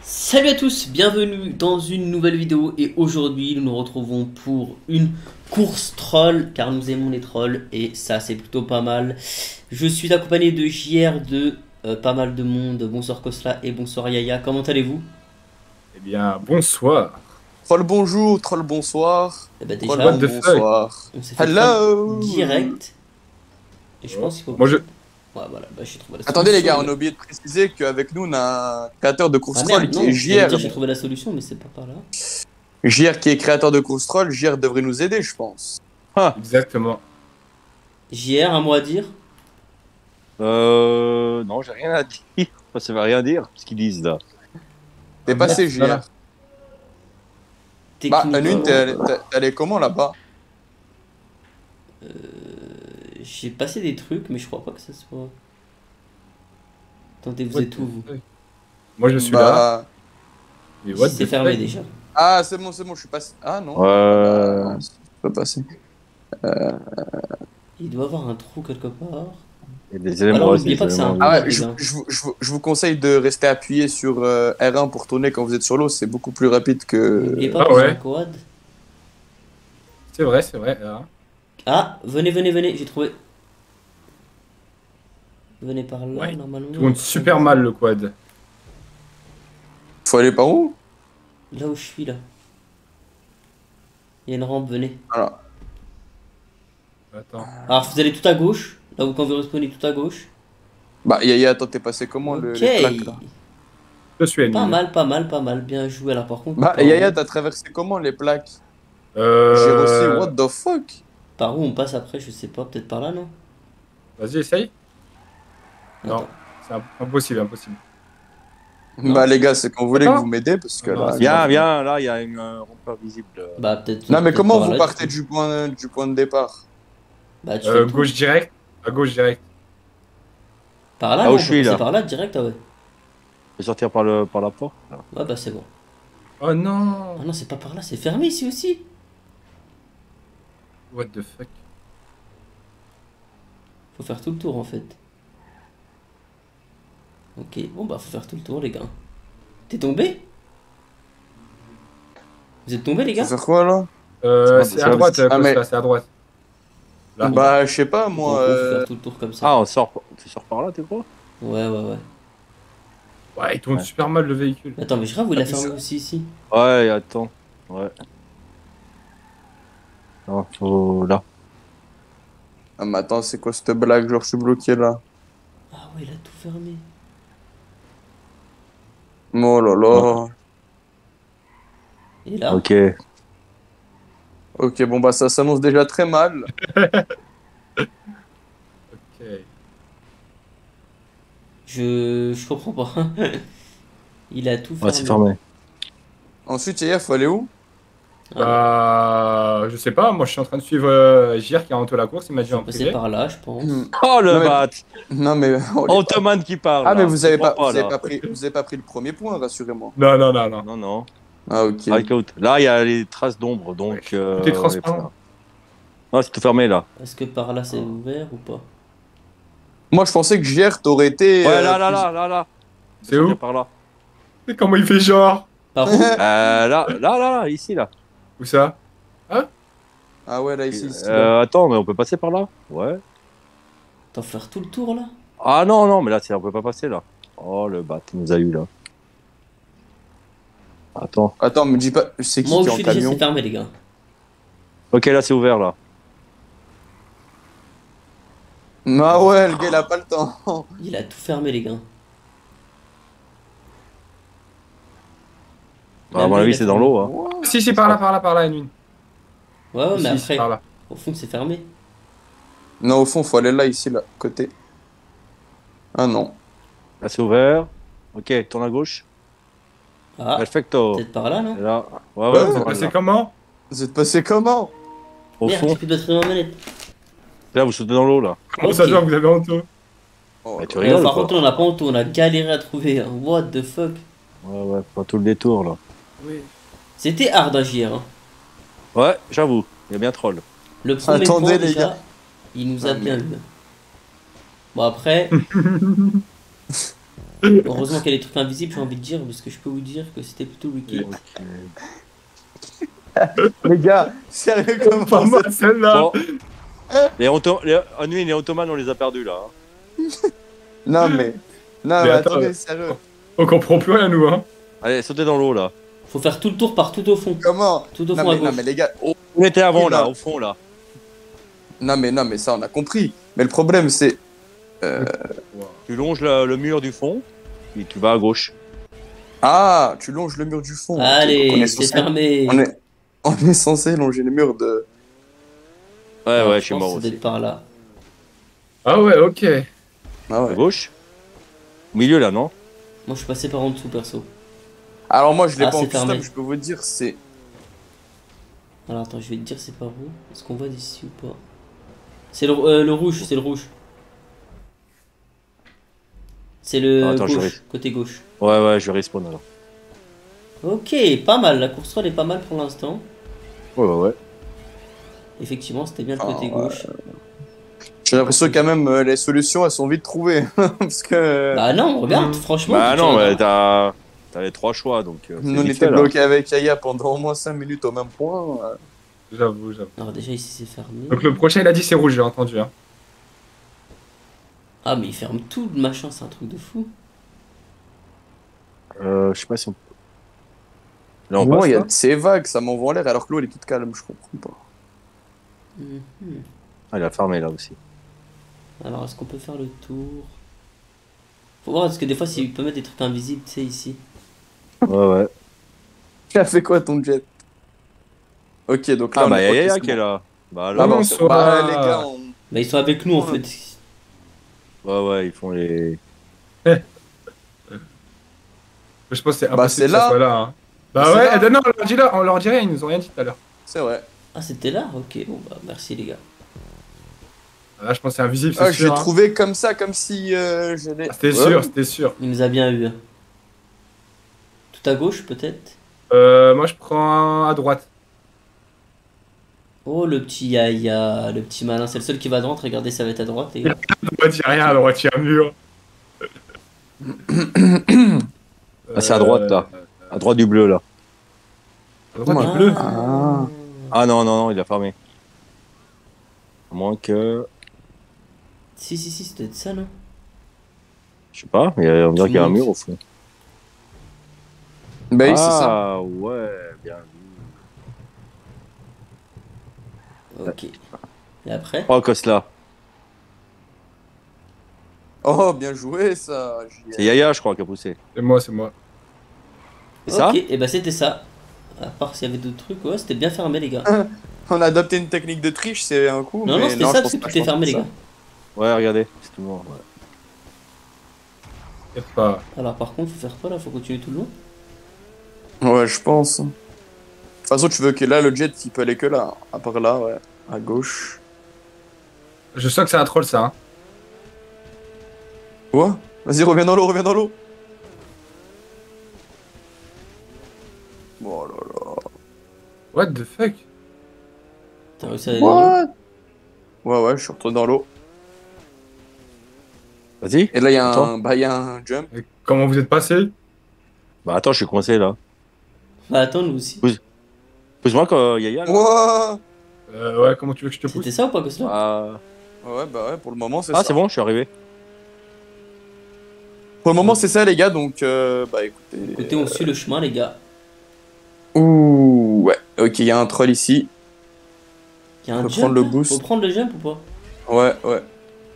Salut à tous, bienvenue dans une nouvelle vidéo et aujourd'hui nous nous retrouvons pour une course troll car nous aimons les trolls et ça c'est plutôt pas mal. Je suis accompagné de JR de pas mal de monde, bonsoir Kosla et bonsoir Yaya, comment allez-vous? Eh bien, bonsoir. Troll bonjour, troll bonsoir. Eh ben Troll déjà What the fuck? bonsoir. on s'est fait troll Hello. direct et je Oh. pense qu'il faut... Moi, je... Ouais voilà, bah j'ai trouvé la Attendez les gars, solution, on a oublié de préciser qu'avec nous on a un créateur de course Ah troll merde, qui non, est j'allais JR. dire j'ai trouvé la solution mais c'est pas par là. JR qui est créateur de course troll, JR devrait nous aider je pense. Ah, Exactement. JR, un mot à dire? Non, j'ai rien à dire. Enfin, ça veut rien dire, ce qu'ils disent là. t'es passé JR. Voilà. Bah, Techniquement, Anune, t'es allé comment là-bas? j'ai passé des trucs mais je crois pas que ça soit... Attendez, vous What êtes où the vous? fuck? Moi, je suis là. Bah... Mais what C'est the fermé fuck? déjà. Ah c'est bon, je suis passé. Ah non. Ouais. Non, je peux pas passer. Il doit y avoir un trou quelque part. Il y a des éléments. Alors, ouais, n'oubliez c'est pas des que c'est un éléments- Ah ouais, les je, gars. je vous conseille de rester appuyé sur R1 pour tourner quand vous êtes sur l'eau, c'est beaucoup plus rapide que... N'oubliez pas Ah que c'est ouais. un quad. C'est vrai, c'est vrai. Là. Ah, venez, j'ai trouvé. Venez par là, Ouais. normalement. Tout monte super mal le quad. Faut aller par où? Là où je suis, là. Il y a une rampe, venez. Alors, Attends. Alors, vous allez tout à gauche. Là où quand vous respawnez tout à gauche. bah Yaya, attends, t'es passé comment Ok. les plaques là? Je suis ennemi. Pas mal. Bien joué. Alors, par contre. Bah par Yaya, où- t'as traversé comment les plaques? J'ai aussi, what the fuck? Par où on passe après, je sais pas. Peut-être par là, non? Vas-y, essaye. Non, Attends. c'est impossible, impossible. Non. Bah les gars, c'est qu'on voulait que Attends. vous m'aidez parce que Non, là... c'est Viens, viens, là, il y a une rampeur visible. Bah, peut-être. Non mais peut-être comment par vous là, partez du coup. du point de départ? Bah, tu fais le tour. Gauche direct. À gauche direct. Par là, Là où non, je on peut suis, passer là. par là, direct, ah ouais. Je peux sortir par la porte. Là. Ouais, bah, c'est bon. Oh non. Ah non, c'est pas par là, c'est fermé ici aussi. What the fuck? Faut faire tout le tour en fait. Ok, bon bah faut faire tout le tour les gars. T'es tombé? Vous êtes tombé les Faut gars? faire quoi là? C'est à droite, Ah, mais- Costa, c'est à droite. Là. Bah je sais pas En moi... gros, faut faire tout le tour comme ça. Ah, tu sors par là, tu crois? Ouais. Ouais, il tourne Ouais. super mal le véhicule. Attends, mais je crois que vous l'a Ah, fermé ça- aussi ici. Ouais, attends. Ouais. Non, faut là. Ah mais attends, c'est quoi cette blague? Genre je suis bloqué là. Ah ouais, il a tout fermé. Oh là là. Et là? Ok. Ok, bon bah ça s'annonce déjà très mal. Ok. Je comprends pas. Il a tout Ouais, fermé. c'est fermé. Ensuite Yaya, faut aller où? Je sais pas, moi je suis en train de suivre JR qui a rentré la course, il m'a dit Je en vais passer privé. par là, je pense. Oh, le Non, mais- bat! Non mais... oh, les- Ottoman qui parle. Ah mais là. vous avez Je comprends pas, vous avez là. pas pris, vous avez pas pris le premier point, rassurez-moi. Non, non, non, non. Non, non. Ah ok. Là, il y a les traces d'ombre, donc. Tout est transparent. Non, c'est tout fermé là. Est-ce que par là c'est ouvert ou pas? Moi je pensais que JR t'aurais été... Ouais, là. C'est où? Par là. C'est comment il fait genre? Par où? Là, ici, là. Où ça? Ah ouais là ici. là. Attends, mais on peut passer par là? Ouais. T'en faire tout le tour là? Ah non, mais là, on peut pas passer là. Oh, le bat, il nous a eu là. Attends. Attends, me dis pas, c'est qui Moi où qui je est en suis déjà camion? c'est fermé les gars. Ok, là, c'est ouvert là. Ah ouais, le gars il a pas le temps. Il a tout fermé les gars. À mon avis, c'est dans l'eau. Hein. Si, par là, Nuit. Ouais, mais Si, après, par là. au fond c'est fermé. Non, au fond, faut aller là, ici, là, côté. Ah non. Là, c'est ouvert. Ok, tourne à gauche. Ah, Perfecto. peut-être par là non? Et là, ouais, Ouais, pas mal, C'est là. comment? Vous êtes passé comment? Au Merde, fond, j'ai plus de batterie dans ma manette. là, vous sautez dans l'eau là. Comment ça Ok. se voit que vous avez honte? Oh, Mais tu là. rigoles Par ou pas? contre, on n'a pas honte, on a galéré à trouver. Hein. What the fuck? Ouais, pas tout le détour là. Oui. C'était hard à GR. Hein. Ouais, j'avoue, il y a bien troll. Le premier Attendez, point, les déjà, gars. il nous a Ah, bien mais- eu. Bon, après, Heureusement qu'il y a des trucs invisibles, j'ai envie de dire, parce que je peux vous dire que c'était plutôt wicked. Les gars, sérieux, comment Pas mal celle-là. Bon. Les ottomans, on les a perdus là. Hein. Non, mais. Non, Mais mais attends, attendez, sérieux. On comprend plus rien, nous, hein. Allez, sautez dans l'eau là. Faut faire tout le tour par tout au fond. Comment Tout au non, fond à mais, non, gauche. mais les gars. Oh, On était avant Oui, là, non. au fond là. non, mais ça, on a compris. Mais le problème, c'est. Tu longes le mur du fond, et tu vas à gauche. Ah, tu longes le mur du fond. Ok, donc on Allez, est c'est censé- fermé. on est censé longer le mur de. Ouais, Alors, ouais, je suis pense mort que ça doit aussi. être par là. Ah ouais, ok. Ah À ouais. gauche. Au milieu là, non? Moi, je suis passé par en dessous, perso. Alors, moi, je l'ai Ah, pas en c'est custom, fermé. je peux vous dire, c'est. Alors, attends, je vais te dire c'est par où. Est-ce qu'on voit d'ici ou pas? C'est le rouge, c'est le rouge. C'est le Attends, je gauche, côté gauche. Ouais, je vais respawn alors. Ok, pas mal. La course roll est pas mal pour l'instant. Ouais. Effectivement, c'était bien le côté Ah, ouais. gauche. J'ai l'impression quand même les solutions elles sont vite trouvées parce que Bah non, regarde, Mhm. franchement. Bah tu non, regardes. t'as les trois choix donc. C'est nous on vite était fait, là. bloqués avec Aya pendant au moins 5 minutes au même point. J'avoue. Alors déjà ici c'est fermé. Donc le prochain, il a dit c'est rouge, j'ai entendu. Hein. Ah mais il ferme tout le machin, c'est un truc de fou. Je sais pas si on. Là, on Bon, passe il y a là. c'est vague, ça m'envoie en l'air alors que l'eau elle est toute calme, je comprends pas. Mhm. Ah, il a fermé là aussi. Alors est-ce qu'on peut faire le tour? Faut voir parce que des fois s'il peut mettre des trucs invisibles, tu sais ici. Ouais. Tu as fait quoi ton jet? Ok, donc là Ah on bah est Yaya ok, qui est c'est bon. là. Bah Ah là. bah, Bonsoir. bah, les gars, Bah ils sont avec nous en Ouais. fait. Ouais, ils font les. Je pense que c'est Bah, impossible c'est que ça là. soit là. Hein. Bah C'est ouais, là. non, on leur dit rien, ils nous ont rien dit tout à l'heure. c'est vrai. Ah c'était là? Ok, bon bah merci les gars. Là, je pense que c'est invisible, Ah, c'est j'ai sûr. Hein. trouvé comme ça, comme si j'allais. Ah, c'était Ouais. sûr, c'était sûr. Il nous a bien eu. Tout à gauche peut-être? Moi, je prends à droite. Oh le petit Yaya, le petit malin, c'est le seul qui va à droite, regardez ça va être à droite les gars. À droite, il n'y a rien, à droite, il y a un mur. Ah, c'est à droite là. À droite du bleu là. À droite, Ouais. du bleu. Ah. Ah non, il a fermé. À moins que. Si, ça doit être ça non? Je sais pas, on dirait qu'il y a un mur au fond. Bah oui, c'est ça. Ah ouais, bien vu. Ok. Et après? Oh, Kosla. Oh, bien joué ça. C'est Yaya, je crois, qui a poussé. C'est moi. C'est ça? Ok, et bah c'était ça. À part s'il y avait d'autres trucs, ouais, c'était bien fermé les gars. On a adopté une technique de triche, c'est un coup. Non, mais non, c'était je ça pense parce que pas, tout je est pense fermé que les ça. gars. Ouais, regardez, c'est tout le monde. Et pas. Alors par contre, faut faire quoi là? Faut continuer tout le long? Ouais, je pense. De toute façon, tu veux que là, le jet, il peut aller que là. À part là, ouais. À gauche. Je sens que c'est un troll, ça. Hein. Quoi? Vas-y, reviens dans l'eau, reviens dans l'eau. Oh là là. What the fuck? T'as réussi à aller dans l'eau? What? Ouais, je suis retourné dans l'eau. Vas-y. Et là, il y a Attends. un, y a un jump. Et comment vous êtes passé? Bah attends, je suis coincé là. Bah attends, nous aussi. Pousse-moi quand Yaya là. Wow. Ouais, comment tu veux que je te pousse? C'était ça ou pas que cela? Ah, Ouais, bah ouais, pour le moment, c'est ah ça. c'est bon, je suis arrivé. Pour le moment, c'est ça, les gars, donc, bah écoutez. Écoutez, on suit le chemin les gars. Ouh, ouais. Ok, il y a un troll ici. Il y a un Faut jump prendre le là? boost. Faut prendre le jump ou pas? Ouais.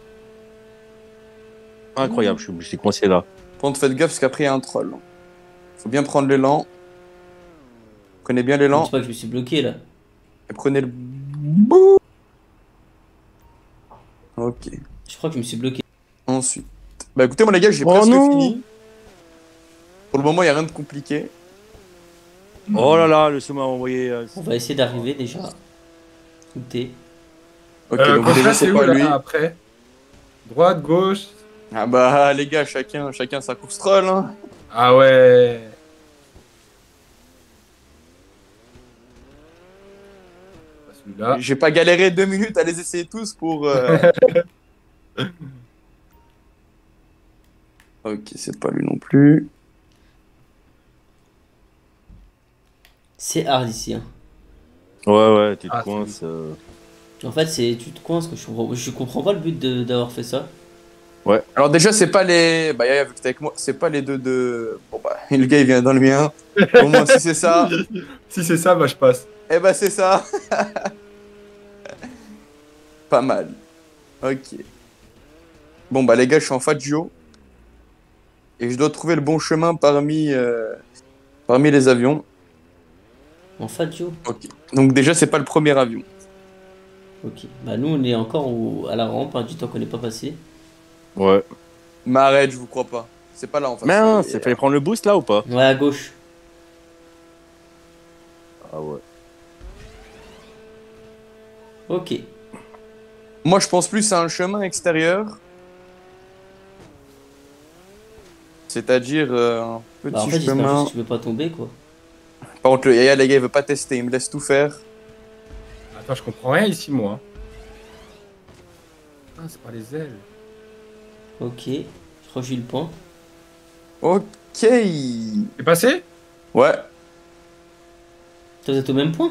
Incroyable, je suis coincé là. Par contre, faites gaffe parce qu'après, il y a un troll. Faut bien prendre l'élan. Prenez bien Je l'élan. dis pas que je me suis bloqué là. Et prenez le bout. Ok. Je crois que je me suis bloqué. Ensuite. Bah écoutez, moi les gars, j'ai Oh presque non. fini. Pour le moment, il n'y a rien de compliqué. Oh là là, le saut m'a envoyé. On va essayer d'arriver déjà. Écoutez. Ok, donc Gauche, déjà, là, c'est où, pas là, lui. après? Droite, gauche. Ah bah les gars, chacun sa course troll. Hein. Ah ouais. Pas celui-là. J'ai pas galéré 2 minutes à les essayer tous pour. Ok, c'est pas lui non plus. C'est hard ici. Hein. Ouais, tu te Ah, coinces. En fait, tu te coinces. Je comprends pas le but d'avoir fait ça. Alors déjà, c'est pas les... Bah, Yaya, vu que t'es avec moi, c'est pas les deux de... Bon, bah, le gars, il vient dans le mien. Au moins, si c'est ça, Si c'est ça, bah je passe. eh bah, c'est ça. Pas mal. Ok. Bon, bah, les gars, je suis en Fagio. Et je dois trouver le bon chemin parmi les avions. En fait, Joe. Ok. Donc déjà, c'est pas le premier avion. Ok. Bah, nous, on est encore à la rampe, hein, du temps qu'on n'est pas passé. Ouais. Mais arrête, je vous crois pas. C'est pas là, en fait. Mais c'est fallait prendre le boost là ou pas? Ouais, à gauche. Ah ouais. Ok. Moi, je pense plus à un chemin extérieur. C'est-à-dire un petit Bah, en fait, j'espère chemin. juste que tu veux pas tomber, quoi. Par contre, le Yaya, les gars, il veut pas tester. Il me laisse tout faire. Attends, je comprends rien ici, moi. Ah, c'est pas les ailes. Ok. Je crois que j'ai eu le point. Ok. C'est passé? Ouais. Toi, vous êtes au même point?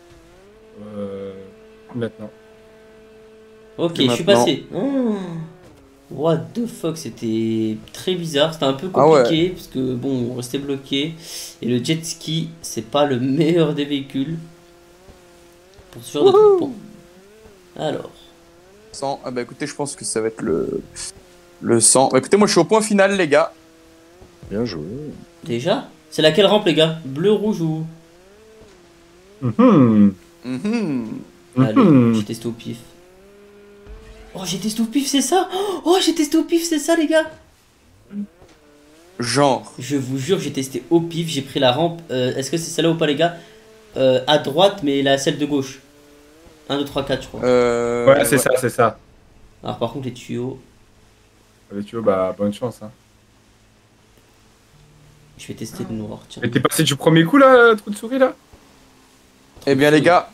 Maintenant. Ok, Et je suis maintenant passé. Oh. What the fuck, c'était très bizarre. C'était un peu Ah ouais. compliqué parce que bon, on restait bloqué. Et le jet ski, c'est pas le meilleur des véhicules pour ce genre de truc. Bon. Alors, 100. Ah bah écoutez, je pense que ça va être le 100. Bah, écoutez, moi, je suis au point final, les gars. Bien joué. déjà, c'est laquelle rampe, les gars? Bleu, rouge ou. Mhm. Mhm. Allez, Mhm. j'ai testé au pif. Oh, j'ai testé au pif, c'est ça? Oh, j'ai testé au pif, c'est ça, les gars? Genre. Je vous jure, j'ai testé au pif. J'ai pris la rampe. Est-ce que c'est celle-là ou pas, les gars? À droite, mais celle de gauche. 1, 2, 3, 4, je crois. Ouais, c'est ça, c'est ça. Alors, par contre, les tuyaux, Mais tu veux, bah, bonne chance. Hein. je vais tester le noir. Tiens. Mais t'es passé du premier coup, là, trou de souris, là? Eh bien, les gars.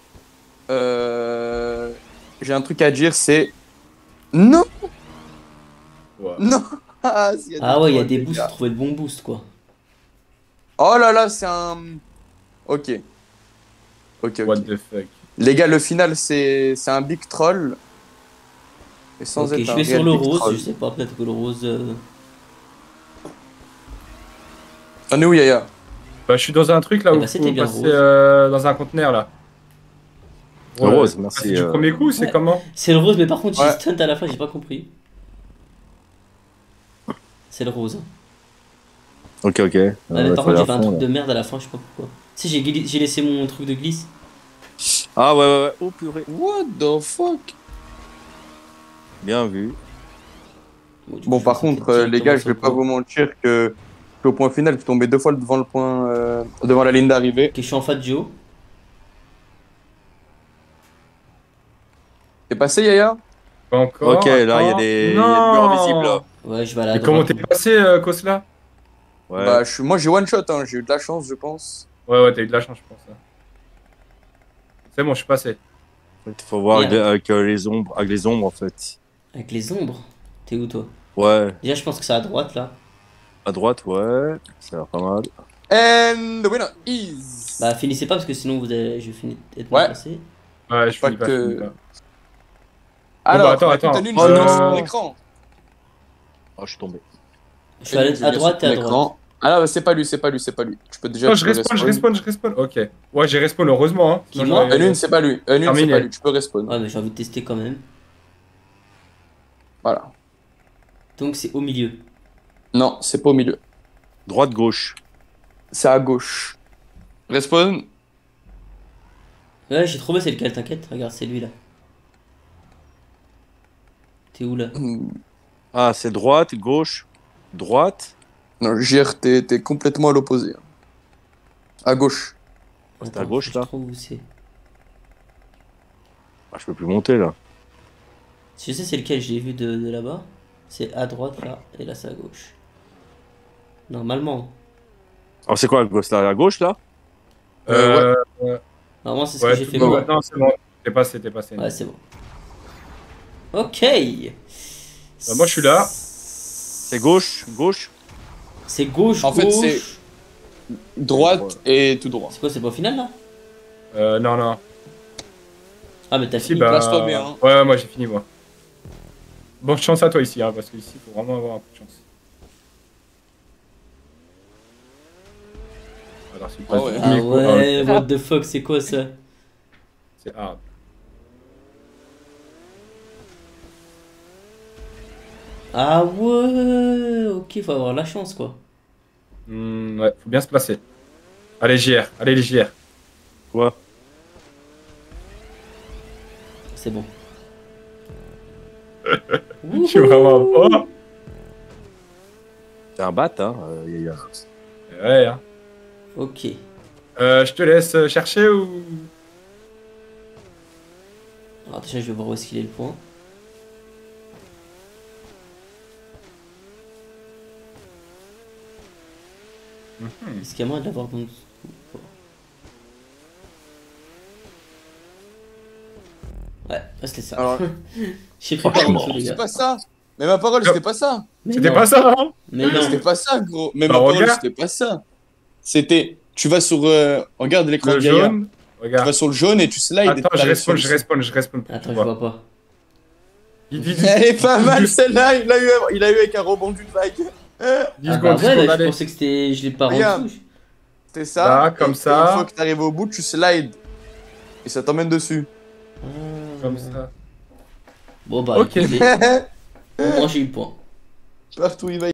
J'ai un truc à dire, c'est. Non! Ouais. Non! Ah, s'il y a Ah ouais, il y a trolls, des les boosts, gars. faut trouver le bon boost, quoi. Oh là là, c'est un. Ok. Ok, What ok. the fuck. Les gars, le final, c'est un big troll. Et sans Ok, être je un vais sur réel le big rose. troll. Je sais pas, peut-être que le rose. T'en es où, Yaya? Bah, je suis dans un truc, là, Eh où bah, faut c'était bien passer rose. Dans un conteneur, là. Le rose, passer merci. du premier coup, c'est Ouais. comment? C'est le rose, mais par contre, j'ai Ouais. stunt à la fin, j'ai pas compris. C'est le rose. Ok. Ouais, mais par contre, fallait j'ai à fait un fond, truc là. de merde à la fin, je sais pas pourquoi. Tu sais, j'ai laissé mon truc de glisse. Ah ouais. Oh purée. What the fuck? Bien vu. Du coup, Bon, je par vais sauter contre, les directement gars, je sur vais le pas point. vous mentir que je suis au point final, je suis tombé 2 fois devant le point, devant la ligne d'arrivée. Ok, je suis en face de Joe. T'es passé, Yaya? Pas encore. Ok, là, il y a attends. des murs invisibles, là. Non! Ouais, je vais aller à Et comment droite. t'es passé, Kosla? Ouais. Bah, moi, j'ai one shot, hein. J'ai eu de la chance, je pense. Ouais, t'as eu de la chance, je pense. Hein. C'est bon, je suis passé. Il faut voir Merde. avec les ombres, en fait. Avec les ombres. T'es où, toi? Ouais. Déjà, je pense que c'est à droite, là. À droite, ouais. Ça a l'air pas mal. And the winner is. Bah, finissez pas, parce que sinon, je vais finir être Ouais. mal passé. Ouais, je Pas finis pas, que- je finis pas. Alors, attends, bah, attends. écoute, Anune, Oh je non. sur ton écran. Oh, je suis tombé. Je suis allé à droite et à droite. Ah là, c'est pas lui. Tu peux déjà. Oh, tu je peux respawn. Ok. Ouais, j'ai respawn, heureusement. Hein. Qui, Sinon, moi j'aurais- Anune, c'est pas lui. Anune, c'est Terminé. pas lui. Tu peux respawn. Ouais, mais j'ai envie de tester quand même. Voilà. Donc, c'est au milieu. Non, c'est pas au milieu. Droite, gauche. C'est à gauche. Respawn. Ouais, j'ai trouvé, c'est lequel, t'inquiète. Regarde, c'est lui, là. T'es où, là? Ah, c'est droite, gauche, droite. Non, JR, t'es complètement à l'opposé. À gauche. C'est à Attends, gauche, faut que là. Je trouve où c'est. Ah, je peux plus monter, là. Je sais c'est lequel, je l'ai vu de là-bas. C'est à droite, là. Et là, c'est à gauche. Normalement. Alors, c'est quoi, à gauche, là? À gauche, là? Normalement, c'est ce Ouais, que j'ai tout fait bon. moi. Non, c'est bon. T'es passé. Ouais, c'est bon. Ok. Bah, moi, je suis là. C'est gauche, gauche. C'est gauche, En fait, gauche. c'est- Droite et tout droit. C'est quoi, c'est pas au final là? Non, non. Ah, mais t'as Si, fini. bah... Place-toi bien, hein. Ouais, moi j'ai fini, moi. Bonne chance à toi ici, hein, parce que ici, faut vraiment avoir un peu de chance. Alors, si Ah ouais. Ah ouais, what the fuck, c'est quoi ça? C'est hard. Ah ouais, ok, faut avoir la chance quoi. Ouais, faut bien se placer. Allez, JR, allez les JR. Quoi? C'est bon. Je suis vraiment pas. C'est un bat, hein. Ouais, hein. Ok. Je te laisse chercher ou... Alors déjà, je vais voir où est-ce qu'il est le point. Est-ce qu'il y a moyen de l'avoir dans le... Ouais, c'était ça. Alors- J'ai pris par en dessous, les C'est gars. pas ça. Mais ma parole, c'était pas ça. Mais C'était non. pas ça, hein? Mais non. C'était pas ça, gros. Mais Bah, ma parole, regarde. c'était pas ça. C'était. Tu vas sur. Regarde l'écran Le de Gaïa. jaune. Tu Regarde. vas sur le jaune et tu slides. Attends, et je t'arrives sur respawn, le- je respawn. Attends, je vois pas. Vite, vite, Elle est pas mal Juste- celle-là. Il a eu avec un rebond d'une vague. 10 Ah bah secondes, 10 ouais, secondes, je allez. pensais que c'était... Je l'ai pas Regarde. rendu. C'est ça. Là, comme et ça. Une fois que t'arrives au bout, tu slides. Et ça t'emmène dessus. Ah. Comme ça. Bon bah, Ok. écoutez, au moins j'ai eu le point. Partout il va.